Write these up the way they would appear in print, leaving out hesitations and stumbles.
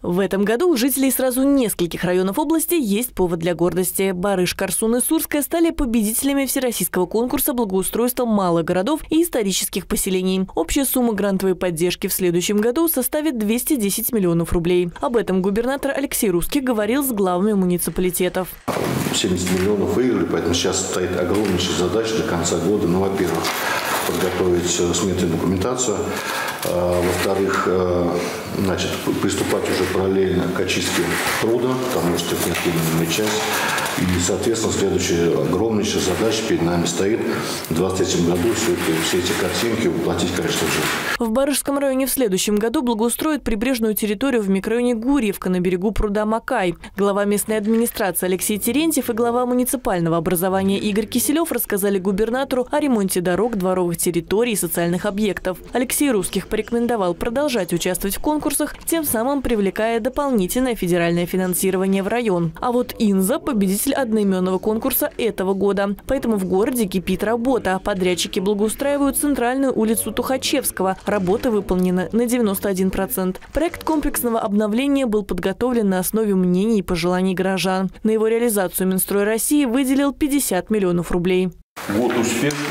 В этом году у жителей сразу нескольких районов области есть повод для гордости. Барыш, Корсун и Сурская стали победителями всероссийского конкурса благоустройства малых городов и исторических поселений. Общая сумма грантовой поддержки в следующем году составит 210 миллионов рублей. Об этом губернатор Алексей Русских говорил с главами муниципалитетов. 70 миллионов выиграли, поэтому сейчас стоит огромнейшая задача до конца года. Ну, во-первых, подготовить сметную документацию. Во-вторых, приступать уже параллельно к очистке пруда, потому что это неотъемлемая часть. И, соответственно, следующая огромнейшая задача перед нами стоит в 2023 году все эти картинки воплотить, конечно же. В Барышском районе в следующем году благоустроят прибрежную территорию в микрорайоне Гурьевка на берегу пруда Макай. Глава местной администрации Алексей Терентьев и глава муниципального образования Игорь Киселев рассказали губернатору о ремонте дорог, дворовых территорий и социальных объектов. Алексей Русских порекомендовал продолжать участвовать в конкурсах, тем самым привлекая дополнительное федеральное финансирование в район. А вот Инза – победитель одноименного конкурса этого года. Поэтому в городе кипит работа. Подрядчики благоустраивают центральную улицу Тухачевского. Работа выполнена на 91%. Проект комплексного обновления был подготовлен на основе мнений и пожеланий горожан. На его реализацию Минстрой России выделил 50 миллионов рублей. Год успешный.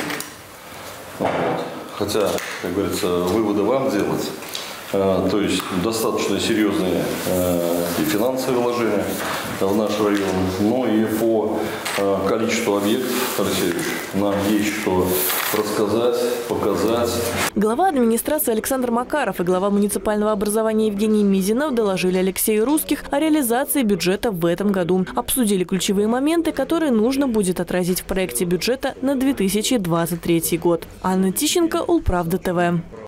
Хотя, как говорится, выводы вам делать. То есть достаточно серьезные и финансовые вложения в наш район, но и по количеству объектов, Алексей Ильич, нам есть что рассказать, показать. Глава администрации Александр Макаров и глава муниципального образования Евгений Мизинов доложили Алексею Русских о реализации бюджета в этом году. Обсудили ключевые моменты, которые нужно будет отразить в проекте бюджета на 2023 год. Анна Тищенко, Улправда ТВ.